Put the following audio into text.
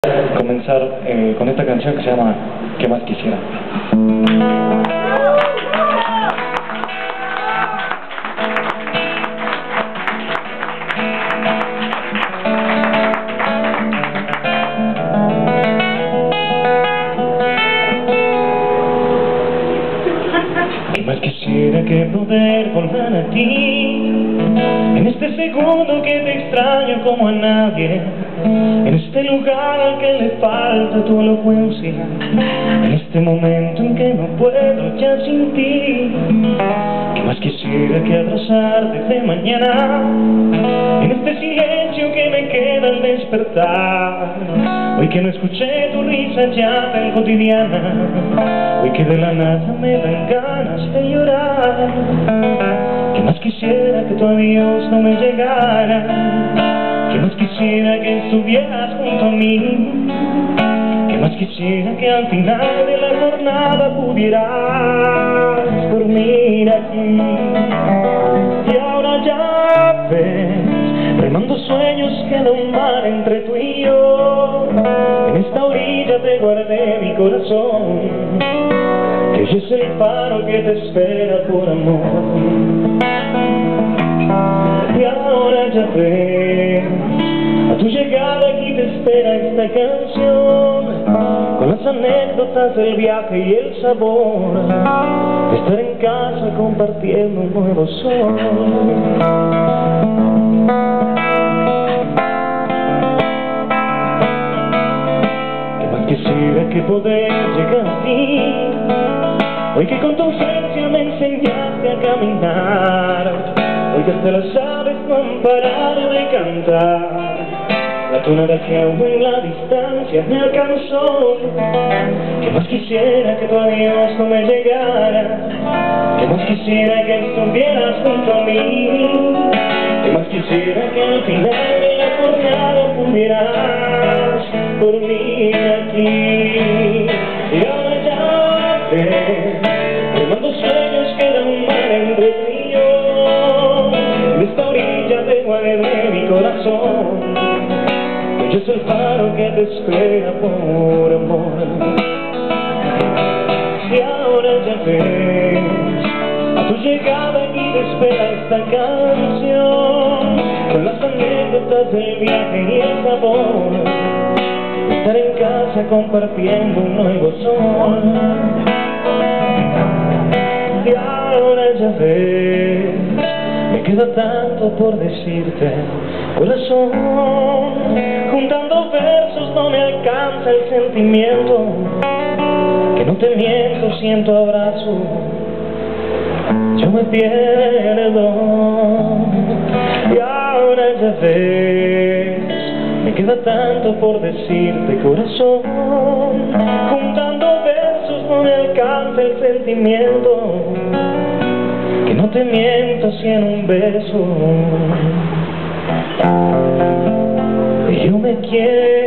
Comenzar con esta canción que se llama ¿Qué más quisiera? ¿Qué más quisiera que poder volver a ti? En este segundo que te extraño como a nadie, en este lugar al que le falta tu elocuencia, en este momento en que no puedo ya sin ti. ¿Qué más quisiera que abrazarte de mañana, en este silencio que me queda al despertar? Hoy que no escuché tu risa ya tan cotidiana, hoy que de la nada me dan ganas de llorar. ¿Qué más quisiera que tu adiós no me llegara? ¿Qué más quisiera que estuvieras junto a mí? ¿Qué más quisiera que al final de la jornada pudieras dormir aquí? Y ahora ya ves, remando sueños queda un mar entre tú y yo. En esta orilla te guardé mi corazón, que hoy es el faro que te espera por amor. Y ahora ya ves, a tu llegada aquí te espera esta canción, con las anécdotas del viaje y el sabor de estar en casa compartiendo un nuevo sol. ¿Qué más quisiera que poder llegar a ti? Hoy que con tu ausencia me enseñaste a caminar, hoy que hasta las aves no han parado de cantar, la tonada que aún en la distancia me alcanzó. ¿Qué más quisiera que tu adiós no me llegara? ¿Qué más quisiera que estuvieras junto a mí? ¿Qué más quisiera que al final de la jornada pudieras dormir aquí? Y ahora ya ves, remando sueños queda un mar entre tú y yo. En esta orilla te guardé mi corazón, hoy es el faro que te espera por amor. Y ahora ya ves, a tu llegada aquí te espera esta canción, con las anécdotas del viaje y el sabor de estar en casa compartiendo un nuevo sol. Y ahora ya ves, me queda tanto por decirte, corazón. Juntando versos no me alcanza el sentimiento, que no te miento, siento abrazo, yo me pierdo. Y ahora ya ves, me queda tanto por decirte, corazón. Juntando versos no me alcanza el sentimiento, que no te miento si en un beso yo me quiero.